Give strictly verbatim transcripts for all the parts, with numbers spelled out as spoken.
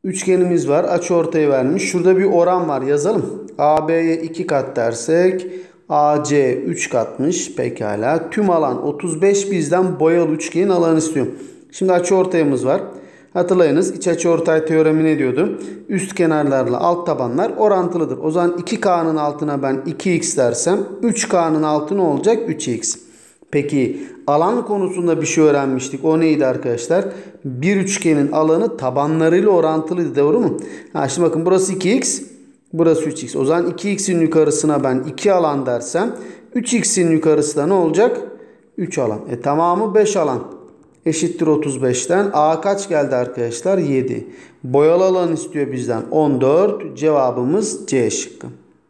Üçgenimiz var. Açıortayı vermiş. Şurada bir oran var. Yazalım. A B'ye iki kat dersek A C üç katmış. Pekala. Tüm alan otuz beş, bizden boyalı üçgenin alanı istiyor. Şimdi açıortayımız var. Hatırlayınız, iç açıortay teoremi ne diyordu? Üst kenarlarla alt tabanlar orantılıdır. O zaman iki K'nın altına ben iki x dersem üç K'nın altı ne olacak? üç x. Peki alan konusunda bir şey öğrenmiştik. O neydi arkadaşlar? Bir üçgenin alanı tabanlarıyla orantılıydı. Doğru mu? Ha, şimdi bakın burası iki x. Burası üç x. O zaman iki x'in yukarısına ben iki alan dersem üç x'in yukarısı da ne olacak? üç alan. E tamamı beş alan. Eşittir otuz beşten. A kaç geldi arkadaşlar? yedi. Boyalı alan istiyor bizden. on dört. Cevabımız C şıkkı.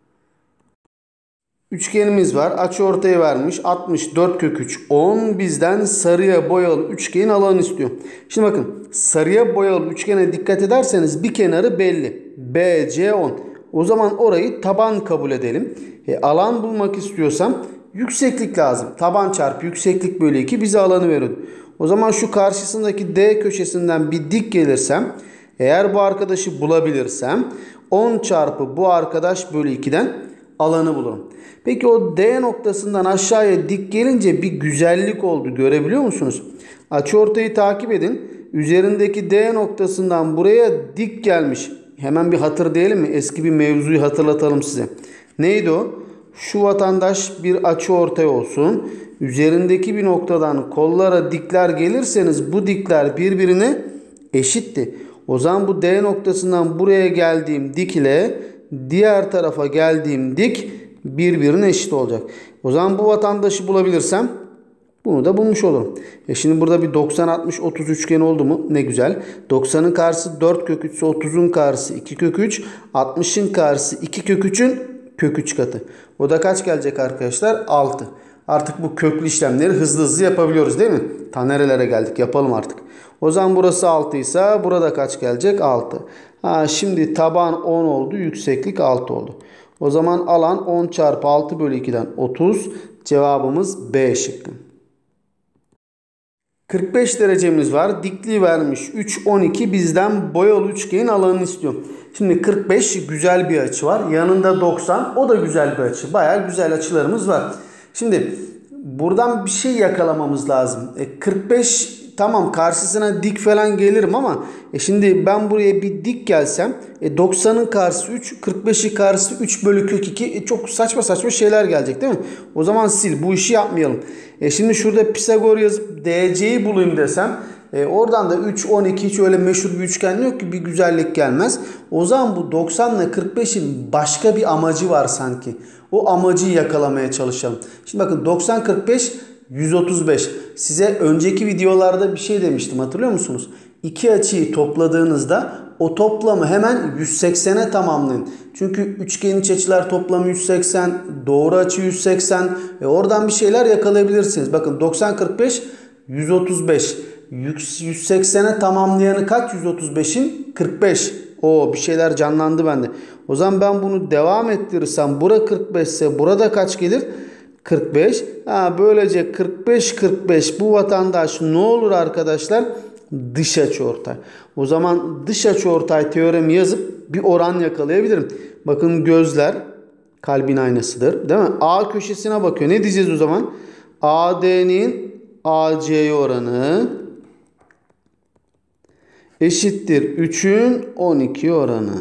Üçgenimiz var. Açıortayı vermiş. altmış dört kök üç on. Bizden sarıya boyalı üçgenin alanı istiyor. Şimdi bakın, sarıya boyalı üçgene dikkat ederseniz bir kenarı belli. B C on. O zaman orayı taban kabul edelim. E, alan bulmak istiyorsam yükseklik lazım. Taban çarpı yükseklik bölü iki bize alanı veriyor. O zaman şu karşısındaki D köşesinden bir dik gelirsem, eğer bu arkadaşı bulabilirsem on çarpı bu arkadaş bölü ikiden alanı bulurum. Peki o D noktasından aşağıya dik gelince bir güzellik oldu. Görebiliyor musunuz? Açıortayı takip edin. Üzerindeki D noktasından buraya dik gelmiş. Hemen bir hatır diyelim mi? Eski bir mevzuyu hatırlatalım size. Neydi o? Şu vatandaş bir açıortay olsun. Üzerindeki bir noktadan kollara dikler gelirseniz bu dikler birbirine eşitti. O zaman bu D noktasından buraya geldiğim dik ile diğer tarafa geldiğim dik birbirine eşit olacak. O zaman bu vatandaşı bulabilirsem bunu da bulmuş olurum. E şimdi burada bir doksan altmış otuz üçgeni oldu mu? Ne güzel. doksanın karşısı dört kök üç ise otuzun karşısı iki kök üç. altmışın karşısı iki kök üçün kök üç katı. O da kaç gelecek arkadaşlar? altı. Artık bu köklü işlemleri hızlı hızlı yapabiliyoruz değil mi? Ta nerelere geldik? Yapalım artık. O zaman burası altı ise burada kaç gelecek? altı. Ha, şimdi taban on oldu. Yükseklik altı oldu. O zaman alan on çarpı altı bölü ikiden otuz. Cevabımız B şıkkı. kırk beş derecemiz var. Dikliği vermiş. üç, on iki, bizden boyalı üçgenin alanını istiyor. Şimdi kırk beş güzel bir açı var. Yanında doksan, o da güzel bir açı. Bayağı güzel açılarımız var. Şimdi buradan bir şey yakalamamız lazım. E, kırk beş tamam, karşısına dik falan gelirim ama e şimdi ben buraya bir dik gelsem e doksanın karşısı üç, kırk beşin karşısı üç bölü kök iki, e çok saçma saçma şeyler gelecek değil mi? O zaman sil, bu işi yapmayalım. E şimdi şurada Pisagor yazıp D C'yi bulayım desem e oradan da üç, on iki, hiç öyle meşhur bir üçgen yok ki, bir güzellik gelmez. O zaman bu doksan ile kırk beşin başka bir amacı var sanki. O amacı yakalamaya çalışalım. Şimdi bakın, doksan, kırk beş, yüz otuz beş. Size önceki videolarda bir şey demiştim, hatırlıyor musunuz? İki açıyı topladığınızda o toplamı hemen yüz seksene tamamlayın. Çünkü üçgenin iç açılar toplamı yüz seksen, doğru açı yüz seksen. E oradan bir şeyler yakalayabilirsiniz. Bakın doksan, kırk beş, yüz otuz beş. yüz seksene tamamlayanı kaç yüz otuz beşin? kırk beş. Oo, bir şeyler canlandı bende. O zaman ben bunu devam ettirirsem, bura kırk beş ise burada kaç gelir? kırk beş. Ha, böylece kırk beş, kırk beş bu vatandaş ne olur arkadaşlar? Dış açıortay. O zaman dış açıortay teoremi yazıp bir oran yakalayabilirim. Bakın, gözler kalbin aynasıdır, değil mi? A köşesine bakıyor. Ne diyeceğiz o zaman? A D'nin A C'ye oranı eşittir üçün on iki oranı.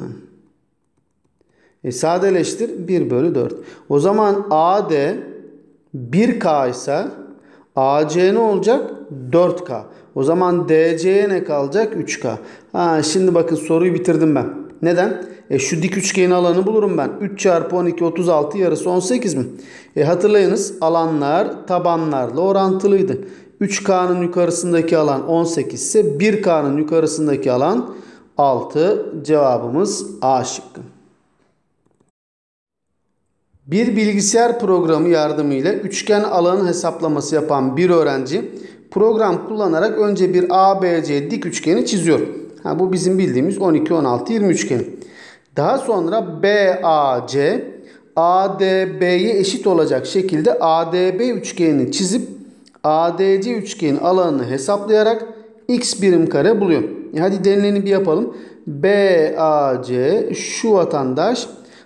E sadeleştir, bir bölü dört. O zaman A D bir K ise A C ne olacak? dört K. O zaman D C'ye ne kalacak? üç K. Ha, şimdi bakın, soruyu bitirdim ben. Neden? E şu dik üçgenin alanı bulurum ben. üç çarpı on iki, otuz altı, yarısı on sekiz mi? E hatırlayınız, alanlar tabanlarla orantılıydı. üç K'nın yukarısındaki alan on sekiz ise bir K'nın yukarısındaki alan altı. Cevabımız A şıkkı. Bir bilgisayar programı yardımıyla üçgen alanı hesaplaması yapan bir öğrenci program kullanarak önce bir A B C dik üçgeni çiziyor. Ha, bu bizim bildiğimiz on iki, on altı, yirmi üçgeni. Daha sonra B A C A D B'ye eşit olacak şekilde A D B üçgenini çizip A D C üçgenin alanını hesaplayarak x birim kare buluyor. E hadi denileni bir yapalım. B A C şu vatandaş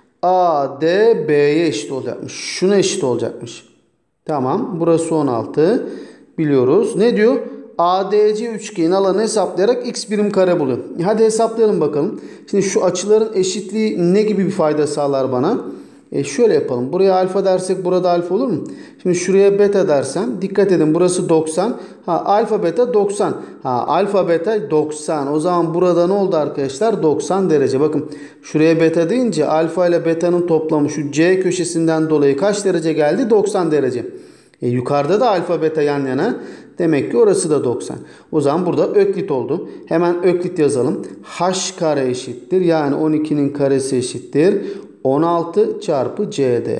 A D B'ye eşit olacakmış. Şuna eşit olacakmış. Tamam. Burası on altı. Biliyoruz. Ne diyor? A D C üçgenin alanını hesaplayarak x birim kare buluyor. E hadi hesaplayalım bakalım. Şimdi şu açıların eşitliği ne gibi bir fayda sağlar bana? E şöyle yapalım. Buraya alfa dersek burada alfa olur mu? Şimdi şuraya beta dersem dikkat edin burası doksan. Ha alfa beta doksan. Ha alfa beta doksan. O zaman burada ne oldu arkadaşlar? doksan derece. Bakın şuraya beta deyince alfa ile beta'nın toplamı şu C köşesinden dolayı kaç derece geldi? doksan derece. E yukarıda da alfa beta yan yana. Demek ki orası da doksan. O zaman burada öklit oldu. Hemen öklit yazalım. H kare eşittir. Yani on ikinin karesi eşittir on altı çarpı C D.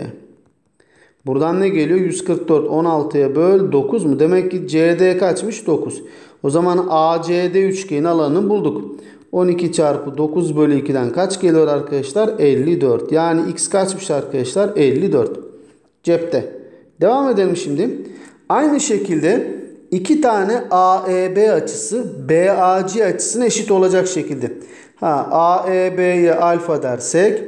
Buradan ne geliyor? yüz kırk dört on altıya böl dokuz mu? Demek ki C D kaçmış? dokuz. O zaman A C D üçgenin alanını bulduk. on iki çarpı dokuz bölü iki'den kaç geliyor arkadaşlar? elli dört. Yani x kaçmış arkadaşlar? elli dört. Cepte. Devam edelim şimdi. Aynı şekilde iki tane A E B açısı B A C açısına eşit olacak şekilde. Ha A E B'ye alfa dersek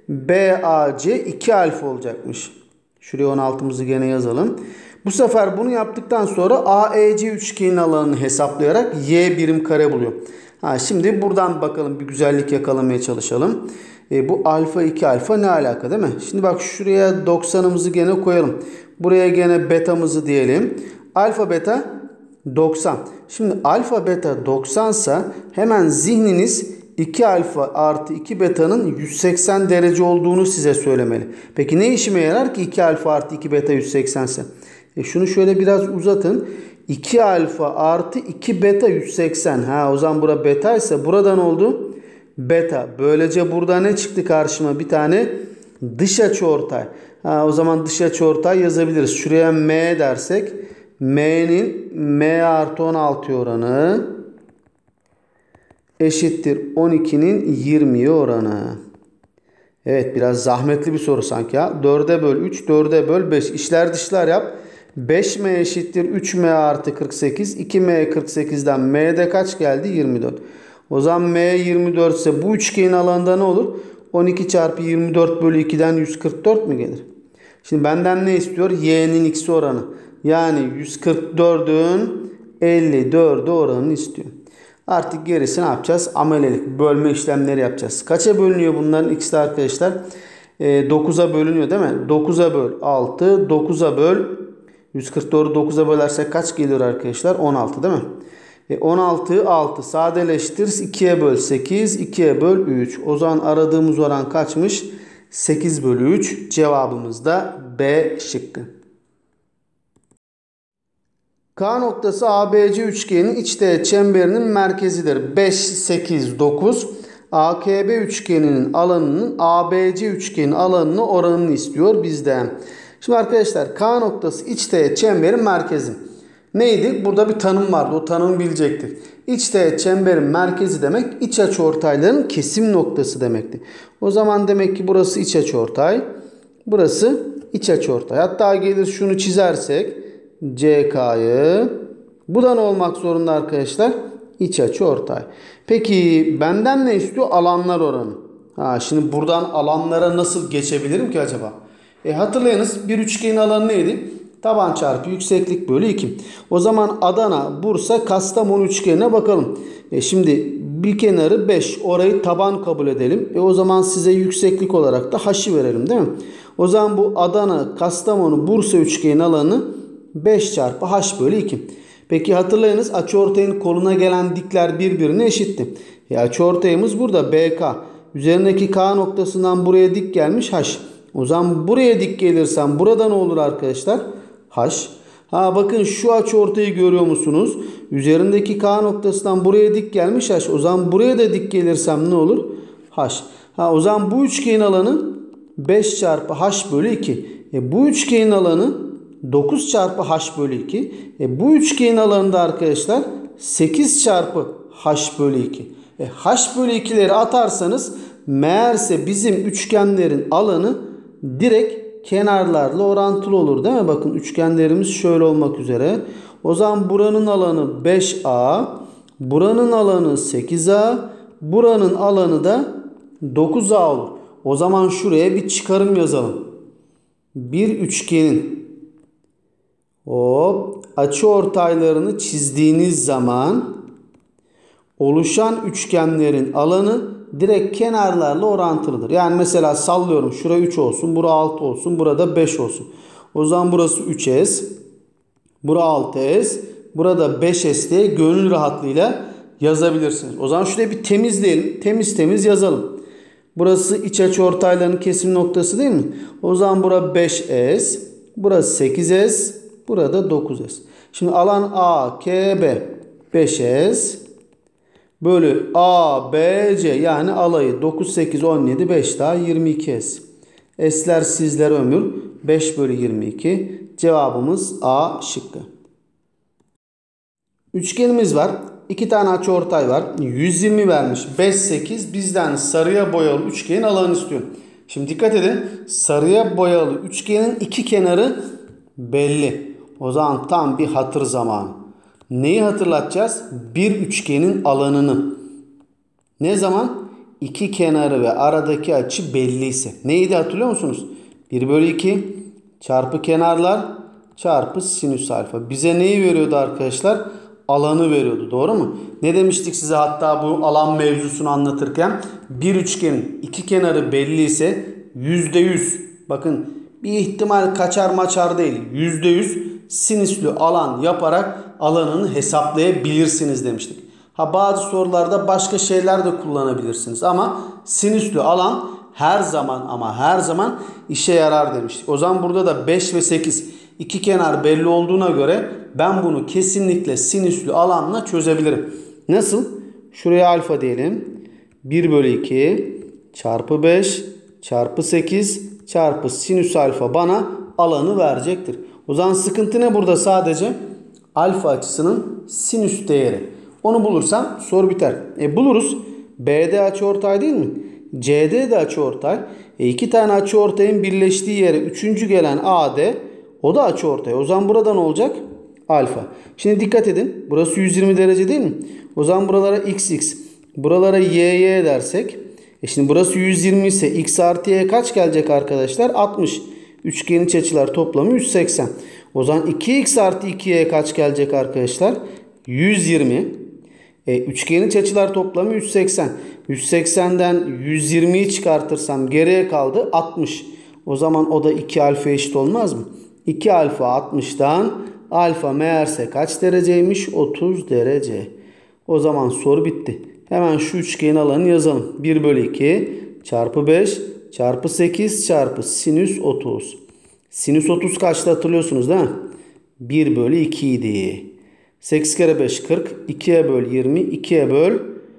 B A C iki alfa olacakmış. Şuraya on altımızı gene yazalım. Bu sefer bunu yaptıktan sonra A E C üçgenin alanını hesaplayarak y birim kare buluyor. Ha şimdi buradan bakalım bir güzellik yakalamaya çalışalım. E, bu alfa iki alfa ne alaka değil mi? Şimdi bak şuraya doksanımızı gene koyalım. Buraya gene betamızı diyelim. Alfa beta doksan. Şimdi alfa beta doksan ise hemen zihniniz iki alfa artı iki beta'nın yüz seksen derece olduğunu size söylemeli. Peki ne işime yarar ki iki alfa artı iki beta yüz seksen ise? E şunu şöyle biraz uzatın. iki alfa artı iki beta yüz seksen. Ha o zaman bura beta ise burada ne oldu? Beta. Böylece burada ne çıktı karşıma? Bir tane dış açıortay. Ha o zaman dış açıortay yazabiliriz. Şuraya M dersek M'nin M artı on altı oranı eşittir on ikinin yirmiye oranı. Evet biraz zahmetli bir soru sanki ya. dörde böl üç, dörde böl beş. İşler dışlar yap. beş M eşittir üç M artı kırk sekiz. iki M kırk sekiz'den M'de kaç geldi? yirmi dört. O zaman M yirmi dört ise bu üçgenin alanında ne olur? on iki çarpı yirmi dört bölü iki'den yüz kırk dört mü gelir? Şimdi benden ne istiyor? Y'nin x'i oranı. Yani yüz kırk dört'ün elli dört'e oranını istiyor. Artık gerisi ne yapacağız? Amelelik, bölme işlemleri yapacağız. Kaça bölünüyor bunların x'de arkadaşlar? E, dokuz'a bölünüyor değil mi? dokuz'a böl altı, dokuz'a böl yüz kırk dört'ü dokuz'a bölersek kaç geliyor arkadaşlar? on altı değil mi? E, on altı, altı sadeleştir. iki'ye böl sekiz, iki'ye böl üç. O zaman aradığımız oran kaçmış? sekiz bölü üç. Cevabımız da B şıkkı. K noktası A B C üçgeninin iç teğet çemberinin merkezidir. beş, sekiz, dokuz. A K B üçgeninin alanının A B C üçgenin alanını oranını istiyor bizden. Şimdi arkadaşlar K noktası iç teğet çemberin merkezi. Neydi? Burada bir tanım vardı. O tanımı bilecektik. İç teğet çemberin merkezi demek iç açıortayların kesim noktası demekti. O zaman demek ki burası iç açıortay. Burası iç açıortay. Hatta gelir şunu çizersek C K'yı. Bu da ne olmak zorunda arkadaşlar? İç açıortay. Peki benden ne istiyor? Alanlar oranı. Ha, şimdi buradan alanlara nasıl geçebilirim ki acaba? E hatırlayınız bir üçgenin alanı neydi? Taban çarpı yükseklik bölü iki. O zaman Adana, Bursa, Kastamonu üçgenine bakalım. E şimdi bir kenarı beş. Orayı taban kabul edelim. E o zaman size yükseklik olarak da h'ı verelim değil mi? O zaman bu Adana, Kastamonu, Bursa üçgenin alanı beş çarpı h bölü iki. Peki hatırlayınız açıortayın koluna gelen dikler birbirine eşitti. E açıortayımız burada B K. Üzerindeki K noktasından buraya dik gelmiş h. O zaman buraya dik gelirsem burada ne olur arkadaşlar? H. Ha bakın şu açıortayı görüyor musunuz? Üzerindeki K noktasından buraya dik gelmiş h. O zaman buraya da dik gelirsem ne olur? H. Ha o zaman bu üçgenin alanı beş çarpı h bölü iki. E bu üçgenin alanı dokuz çarpı h bölü iki. E bu üçgenin alanında arkadaşlar sekiz çarpı h bölü iki. E h bölü iki'leri atarsanız meğerse bizim üçgenlerin alanı direkt kenarlarla orantılı olur değil mi? Bakın üçgenlerimiz şöyle olmak üzere. O zaman buranın alanı beş A. Buranın alanı sekiz A. Buranın alanı da dokuz A olur. O zaman şuraya bir çıkarım yazalım. Bir üçgenin hop, açıortaylarını çizdiğiniz zaman oluşan üçgenlerin alanı direkt kenarlarla orantılıdır. Yani mesela sallıyorum, şura üç olsun, bura altı olsun, burada beş olsun. O zaman burası üç S, bura altı S, burada beş S diye gönül rahatlığıyla yazabilirsiniz. O zaman şurayı bir temizleyelim. Temiz temiz yazalım. Burası iç açıortayların kesim noktası değil mi? O zaman bura beş S, burası sekiz S, burada dokuz S. Şimdi alan A, K, B beş S bölü A, B, C yani alayı dokuz, sekiz, on yedi, beş daha yirmi iki S. S'ler sizler ömür. beş bölü yirmi iki. Cevabımız A şıkkı. Üçgenimiz var. İki tane açıortay var. yüz yirmi vermiş. beş, sekiz bizden sarıya boyalı üçgenin alanı istiyor. Şimdi dikkat edin. Sarıya boyalı üçgenin iki kenarı belli. O zaman tam bir hatır zamanı. Neyi hatırlatacağız? Bir üçgenin alanını. Ne zaman? İki kenarı ve aradaki açı belliyse. Neydi hatırlıyor musunuz? bir bölü iki çarpı kenarlar çarpı sinüs alfa. Bize neyi veriyordu arkadaşlar? Alanı veriyordu. Doğru mu? Ne demiştik size hatta bu alan mevzusunu anlatırken? Bir üçgenin iki kenarı belliyse yüzde yüz, bakın bir ihtimal kaçar maçar değil, yüzde yüz sinüslü alan yaparak alanını hesaplayabilirsiniz demiştik. Ha, bazı sorularda başka şeyler de kullanabilirsiniz ama sinüslü alan her zaman ama her zaman işe yarar demiştik. O zaman burada da beş ve sekiz iki kenar belli olduğuna göre ben bunu kesinlikle sinüslü alanla çözebilirim. Nasıl? Şuraya alfa diyelim. bir bölü iki çarpı beş çarpı sekiz çarpı sinüs alfa bana alanı verecektir. O zaman sıkıntı ne burada? Sadece alfa açısının sinüs değeri. Onu bulursam soru biter. E buluruz. B D açıortay değil mi? C D de açıortay. E iki tane açıortayın birleştiği yere üçüncü gelen A D, o da açıortay. O zaman burada ne olacak? Alfa. Şimdi dikkat edin. Burası yüz yirmi derece değil mi? O zaman buralara x x, buralara y y dersek. E şimdi burası yüz yirmi ise x artı y kaç gelecek arkadaşlar? altmış. Üçgenin iç açılar toplamı yüz seksen. O zaman iki x artı iki y kaç gelecek arkadaşlar? yüz yirmi. E, üçgenin iç açılar toplamı yüz seksen. yüz seksenden yüz yirmiyi çıkartırsam geriye kaldı altmış. O zaman o da iki alfa eşit olmaz mı? iki alfa altmıştan alfa meğerse kaç dereceymiş? otuz derece. O zaman soru bitti. Hemen şu üçgenin alanını yazalım. bir bölü iki çarpı beş çarpı sekiz çarpı sinüs otuz. Sinüs otuz kaçtı hatırlıyorsunuz değil mi? bir bölü iki idi. sekiz kere beş kırk. ikiye böl yirmi. ikiye böl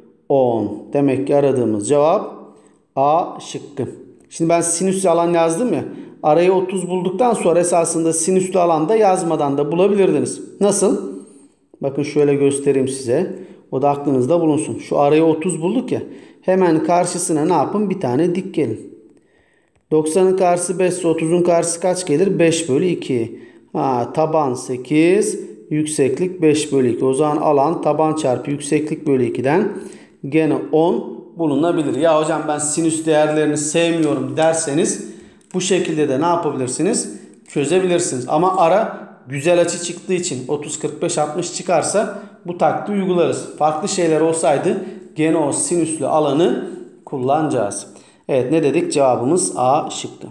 on. Demek ki aradığımız cevap A şıkkı. Şimdi ben sinüslü alan yazdım ya. Arayı otuz bulduktan sonra esasında sinüslü alanda yazmadan da bulabilirdiniz. Nasıl? Bakın şöyle göstereyim size. O da aklınızda bulunsun. Şu arayı otuz bulduk ya. Hemen karşısına ne yapın? Bir tane dik gelin. doksanın karşısı beş ise otuzun karşısı kaç gelir? beş bölü iki. Ha, taban sekiz, yükseklik beş bölü iki. O zaman alan taban çarpı yükseklik bölü iki'den gene on bulunabilir. Ya hocam ben sinüs değerlerini sevmiyorum derseniz bu şekilde de ne yapabilirsiniz? Çözebilirsiniz. Ama ara güzel açı çıktığı için otuz, kırk beş, altmış çıkarsa bu taktiği uygularız. Farklı şeyler olsaydı gene o sinüslü alanı kullanacağız. Evet, ne dedik? Cevabımız A şıktı.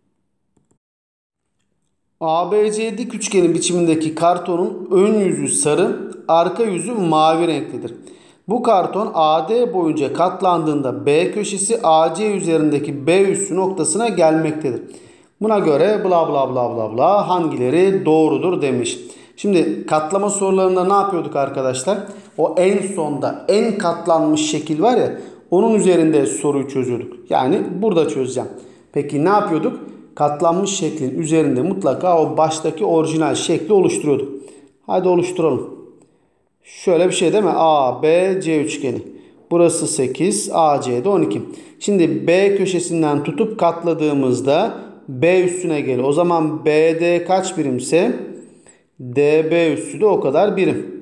A B C dik üçgenin biçimindeki kartonun ön yüzü sarı, arka yüzü mavi renklidir. Bu karton A D boyunca katlandığında B köşesi A C üzerindeki B üssü noktasına gelmektedir. Buna göre bla bla bla bla bla hangileri doğrudur demiş. Şimdi katlama sorularında ne yapıyorduk arkadaşlar? O en sonda en katlanmış şekil var ya, onun üzerinde soruyu çözüyorduk. Yani burada çözeceğim. Peki ne yapıyorduk? Katlanmış şeklin üzerinde mutlaka o baştaki orijinal şekli oluşturuyorduk. Hadi oluşturalım. Şöyle bir şey değil mi? A, B, C üçgeni. Burası sekiz, A, C'de on iki. Şimdi B köşesinden tutup katladığımızda B üstüne geliyor. O zaman B D kaç birimse D B üssü de o kadar birim.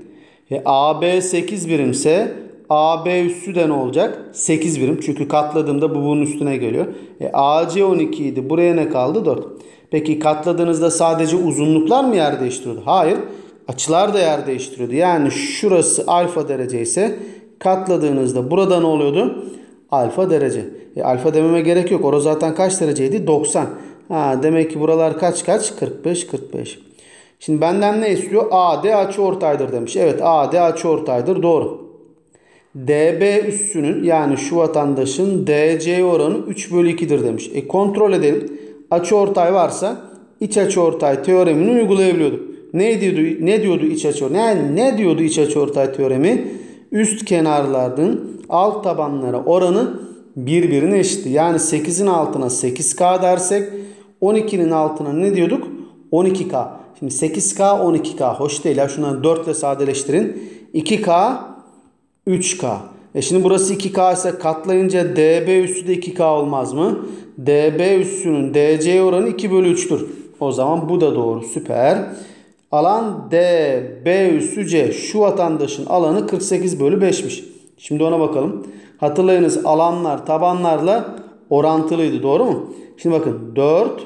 E, A B sekiz birimse A B üssü de ne olacak? sekiz birim. Çünkü katladığımda bu bunun üstüne geliyor. E, A C on iki idi. Buraya ne kaldı? dört. Peki katladığınızda sadece uzunluklar mı yer değiştiriyordu? Hayır. Açılar da yer değiştiriyordu. Yani şurası alfa derece ise katladığınızda burada ne oluyordu? Alfa derece. E, alfa dememe gerek yok. Orası zaten kaç dereceydi? doksan. Ha, demek ki buralar kaç kaç? kırk beş kırk beş. Şimdi benden ne istiyor? A D açıortaydır demiş. Evet, A D açıortaydır. Doğru. D B üssünün yani şu vatandaşın D C oranı üç bölü iki'dir demiş. E kontrol edelim. Açıortay varsa iç açıortay teoremini uygulayabiliyorduk. Ne diyordu? Ne diyordu iç açıortay? Ne, ne diyordu iç açıortay teoremi? Üst kenarların alt tabanlara oranı birbirine eşitti. Yani sekizin altına sekiz K dersek on iki'nin altına ne diyorduk? on iki K. Şimdi sekiz K on iki K hoş değil ya. Şunları dört ile sadeleştirin. iki K üç K. E şimdi burası iki K ise katlayınca D B üssü de iki K olmaz mı? D B üssünün D C oranı iki bölü üç'tür. O zaman bu da doğru. Süper. Alan D B üssü C. Şu vatandaşın alanı kırk sekiz bölü beş'miş. Şimdi ona bakalım. Hatırlayınız alanlar tabanlarla orantılıydı. Doğru mu? Şimdi bakın dört,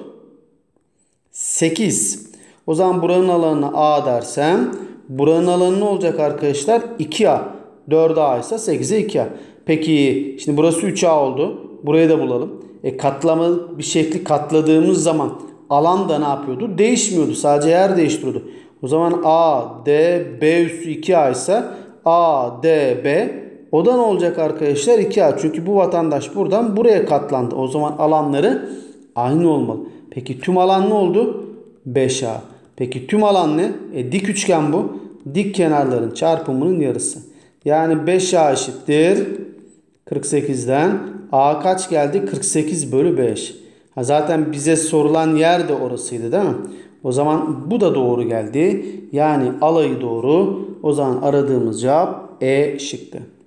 sekiz. O zaman buranın alanına A dersem buranın alanı ne olacak arkadaşlar? iki A. dört A ise sekiz'e iki A. Peki şimdi burası üç A oldu. Burayı da bulalım. E katlama bir şekli katladığımız zaman alan da ne yapıyordu? Değişmiyordu. Sadece yer değiştiriyordu. O zaman A, D, B üssü iki A ise A, D, B o da ne olacak arkadaşlar? iki A. Çünkü bu vatandaş buradan buraya katlandı. O zaman alanları aynı olmalı. Peki tüm alan ne oldu? beş A. Peki tüm alan ne? E, dik üçgen bu. Dik kenarların çarpımının yarısı. Yani beş A eşittir kırk sekiz'den A kaç geldi? kırk sekiz bölü beş. Ha, zaten bize sorulan yer de orasıydı değil mi? O zaman bu da doğru geldi. Yani alayı doğru. O zaman aradığımız cevap E şıkkı.